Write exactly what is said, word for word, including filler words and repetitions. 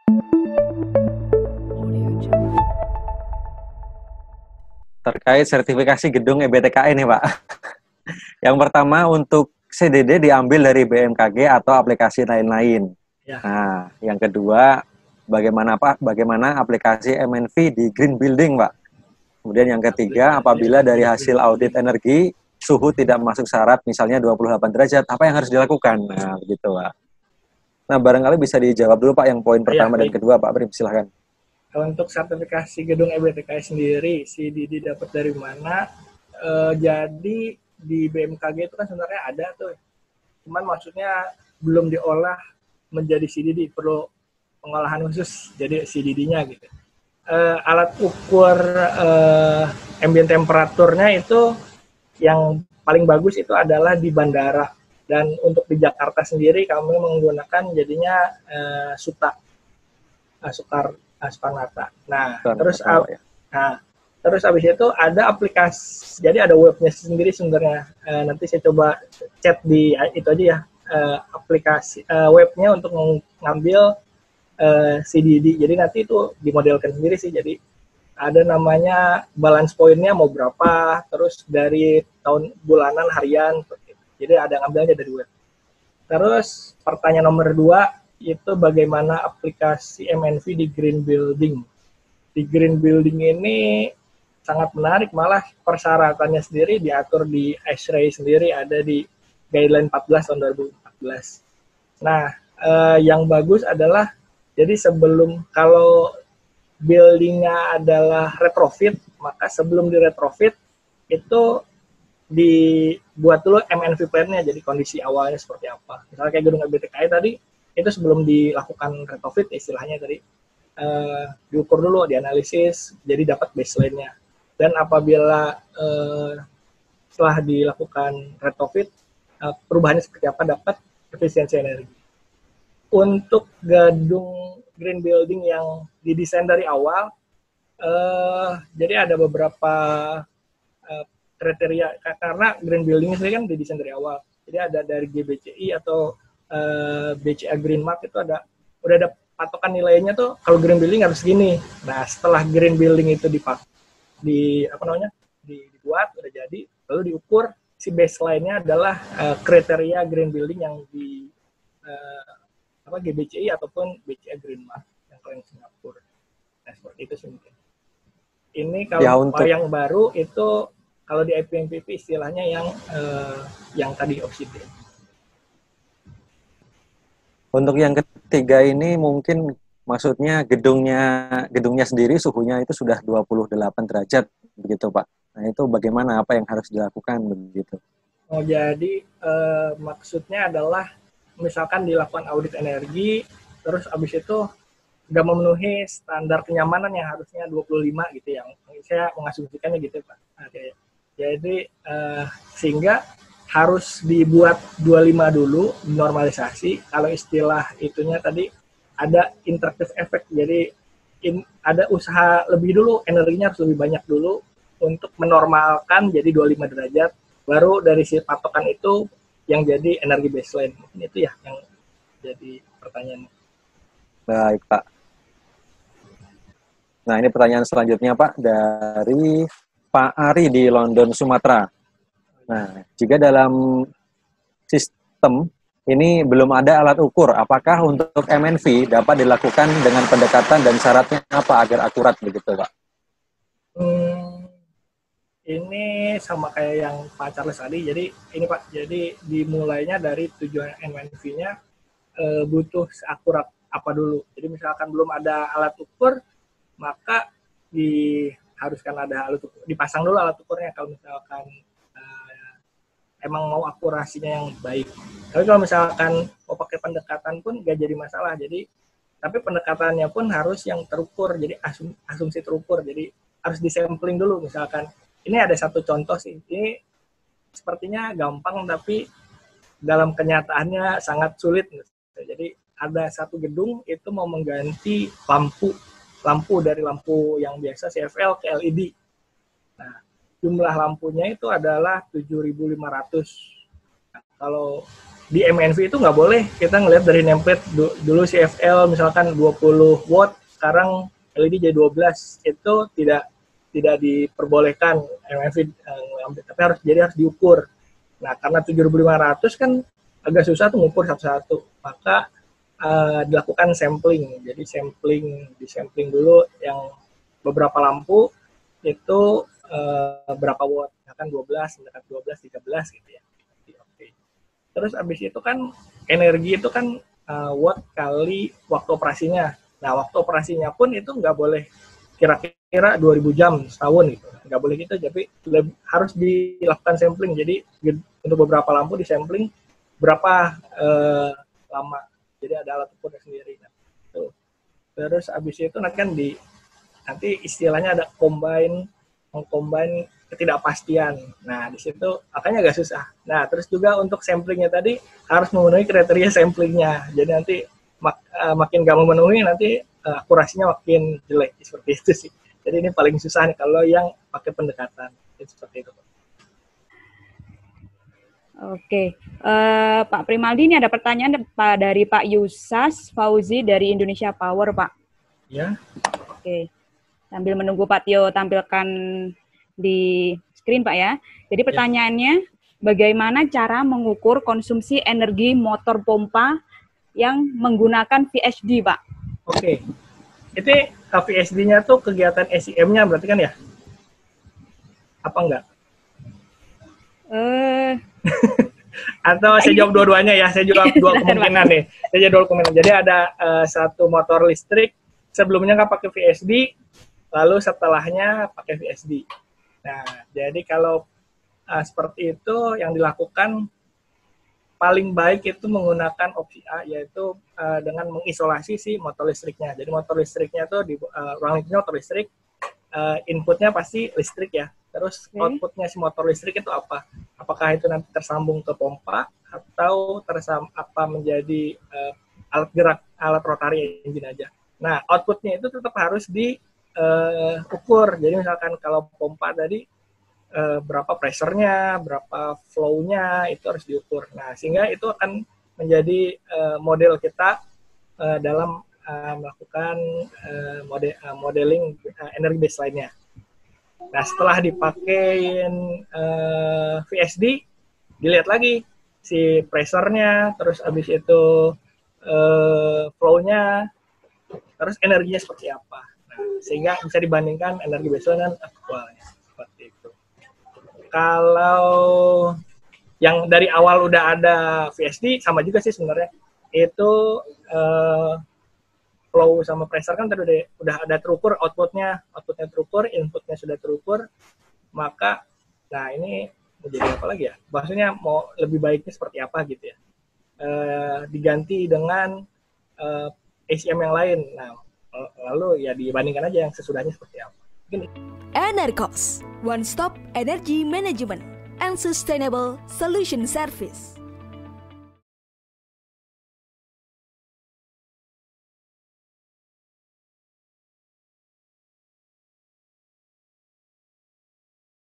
Terkait sertifikasi gedung E B T K ini, Pak. Yang pertama untuk C D D diambil dari B M K G atau aplikasi lain-lain. Ya. Nah, yang kedua bagaimana Pak? Bagaimana aplikasi M N V di green building, Pak? Kemudian yang ketiga, apabila dari hasil audit energi suhu tidak masuk syarat, misalnya dua puluh delapan derajat, apa yang harus dilakukan? Nah, begitu, Pak. Nah, barangkali bisa dijawab dulu, Pak, yang poin pertama ya, dan kedua, Pak. Beri, silahkan. Untuk sertifikasi gedung E B T K sendiri, C D D dapat dari mana? E, jadi di B M K G itu kan sebenarnya ada tuh, cuman maksudnya belum diolah menjadi C D D, perlu pengolahan khusus jadi C D D-nya gitu. E, alat ukur e, ambient temperaturnya itu yang paling bagus itu adalah di bandara, dan untuk di Jakarta sendiri kami menggunakan jadinya e, SUTA, e, Sukar Soekarno-Hatta. Nah, Soekarno terus ab, ya. Nah, terus habis itu ada aplikasi, jadi ada webnya sendiri sebenarnya. E, nanti saya coba chat di itu aja ya, e, aplikasi e, webnya untuk mengambil e, C D D. Jadi nanti itu dimodelkan sendiri sih. Jadi ada namanya balance point-nya mau berapa, terus dari tahun bulanan, harian. Jadi ada ngambilnya dari web. Terus pertanyaan nomor dua, itu bagaimana aplikasi M N V di green building. Di green building ini sangat menarik, malah persyaratannya sendiri diatur di I S R A I sendiri, ada di guideline empat belas tahun dua ribu empat belas. Nah, eh, yang bagus adalah, jadi sebelum, kalau buildingnya adalah retrofit, maka sebelum di retrofit, itu dibuat dulu M N V plan-nya, jadi kondisi awalnya seperti apa. Misalnya kayak gedung E B T K tadi, itu sebelum dilakukan retrofit istilahnya tadi, uh, diukur dulu, dianalisis, jadi dapat baseline-nya. Dan apabila uh, setelah dilakukan retrofit, uh, perubahannya seperti apa, dapat efisiensi energi. Untuk gedung green building yang didesain dari awal, uh, jadi ada beberapa uh, kriteria, karena green building sendiri kan didesain dari awal. Jadi ada dari G B C I atau Uh, B C A Green Mark, itu ada udah ada patokan nilainya tuh, kalau green building harus gini. Nah, setelah green building itu dipak di apa namanya di, dibuat udah jadi, lalu diukur, si baseline-nya adalah uh, kriteria green building yang di uh, apa G B C I ataupun B C A Green Mark yang kalian Singapura. Nah, seperti itu sih mungkin. Ini kalau ya, untuk yang baru itu, kalau di I P N P P istilahnya yang uh, yang tadi oksida. Untuk yang ketiga ini mungkin maksudnya gedungnya gedungnya sendiri suhunya itu sudah dua puluh delapan derajat begitu, Pak. Nah, itu bagaimana, apa yang harus dilakukan begitu? Oh, jadi eh, maksudnya adalah misalkan dilakukan audit energi, terus abis itu udah memenuhi standar kenyamanan yang harusnya dua puluh lima gitu, yang saya mengasumsikannya gitu, Pak. Oke. Jadi eh, sehingga harus dibuat dua puluh lima dulu, normalisasi. Kalau istilah itunya tadi ada interactive effect, jadi in, ada usaha lebih dulu, energinya harus lebih banyak dulu untuk menormalkan jadi dua puluh lima derajat, baru dari si patokan itu yang jadi energi baseline. Mungkin itu ya yang jadi pertanyaan. Baik, Pak. Nah, ini pertanyaan selanjutnya, Pak, dari Pak Ari di London, Sumatera. Nah, jika dalam sistem ini belum ada alat ukur, apakah untuk M N V dapat dilakukan dengan pendekatan dan syaratnya apa agar akurat begitu, Pak? Hmm, ini sama kayak yang Pak Charles tadi. Jadi ini Pak, jadi dimulainya dari tujuan M N V-nya e, butuh seakurat apa dulu. Jadi misalkan belum ada alat ukur, maka diharuskan ada alat ukur, dipasang dulu alat ukurnya kalau misalkan emang mau akurasinya yang baik. Tapi kalau misalkan mau pakai pendekatan pun gak jadi masalah. Jadi tapi pendekatannya pun harus yang terukur, jadi asum, asumsi terukur. Jadi harus disampling dulu. Misalkan ini ada satu contoh sih, ini sepertinya gampang tapi dalam kenyataannya sangat sulit. Jadi ada satu gedung itu mau mengganti lampu lampu dari lampu yang biasa C F L ke L E D. Nah, jumlah lampunya itu adalah tujuh ribu lima ratus. Nah, kalau di M N V itu nggak boleh kita ngelihat dari nameplate dulu C F L misalkan dua puluh watt, sekarang L E D jadi dua belas, itu tidak tidak diperbolehkan M N V, eh, tapi harus jadi harus diukur. Nah karena tujuh ribu lima ratus kan agak susah tuh ngukur satu-satu, maka uh, dilakukan sampling. Jadi sampling, disampling dulu yang beberapa lampu itu uh, berapa watt, misalkan dua belas, mendekat dua belas, tiga belas gitu ya. Oke. Terus abis itu kan energi itu kan uh, watt kali waktu operasinya. Nah waktu operasinya pun itu nggak boleh kira-kira dua ribu jam setahun gitu, nggak boleh gitu, tapi lebih, harus dilakukan sampling. Jadi untuk beberapa lampu disampling berapa uh, lama, jadi ada alat ukurnya sendiri. Nah, tuh. Terus abis itu nanti kan di nanti istilahnya ada combine, mengcombine ketidakpastian. Nah di situ makanya agak susah. Nah terus juga untuk samplingnya tadi harus memenuhi kriteria samplingnya. Jadi nanti mak, uh, makin nggak memenuhi nanti uh, akurasinya makin jelek, seperti itu sih. Jadi ini paling susah nih kalau yang pakai pendekatan. Jadi seperti itu. Oke, uh, Pak Primaldi, ini ada pertanyaan dari Pak Yusas Fauzi dari Indonesia Power, Pak. Ya. Oke, sambil menunggu Pak Tio tampilkan di screen, Pak ya. Jadi pertanyaannya, ya. Bagaimana cara mengukur konsumsi energi motor pompa yang menggunakan V S D, Pak? Oke, itu V S D-nya tuh kegiatan S I M-nya berarti kan ya? Apa enggak? Eh... Atau saya jawab dua-duanya ya, saya jawab dua kemungkinan nih. Saya jawab dua kemungkinan. Jadi ada uh, satu motor listrik sebelumnya nggak pakai V S D, lalu setelahnya pakai V S D. Nah, jadi kalau uh, seperti itu yang dilakukan paling baik itu menggunakan opsi A, yaitu uh, dengan mengisolasi si motor listriknya. Jadi motor listriknya tuh di uh, ruang lingkupnya motor listrik, uh, inputnya pasti listrik ya. Terus okay. Outputnya si motor listrik itu apa? Apakah itu nanti tersambung ke pompa atau tersam apa menjadi uh, alat gerak, alat rotary engine aja. Nah, outputnya itu tetap harus diukur. Uh, Jadi misalkan kalau pompa tadi uh, berapa pressure-nya, berapa flow-nya itu harus diukur. Nah, sehingga itu akan menjadi uh, model kita uh, dalam uh, melakukan uh, mode, uh, modeling uh, energi baseline-nya. Nah, setelah dipakein uh, V S D, dilihat lagi si pressure-nya, terus abis itu uh, flow-nya, terus energinya seperti apa. Nah, sehingga bisa dibandingkan energi baseline dan aktualnya. Seperti itu. Kalau yang dari awal udah ada V S D, sama juga sih sebenarnya. Itu uh, flow sama pressure kan tadi udah, udah ada terukur, outputnya outputnya terukur, inputnya sudah terukur, maka nah ini menjadi apa lagi ya? Maksudnya mau lebih baiknya seperti apa gitu ya? E, diganti dengan e, A C M yang lain. Nah, lalu ya dibandingkan aja yang sesudahnya seperti apa. Gini. Enercos, one stop energy management and sustainable solution service.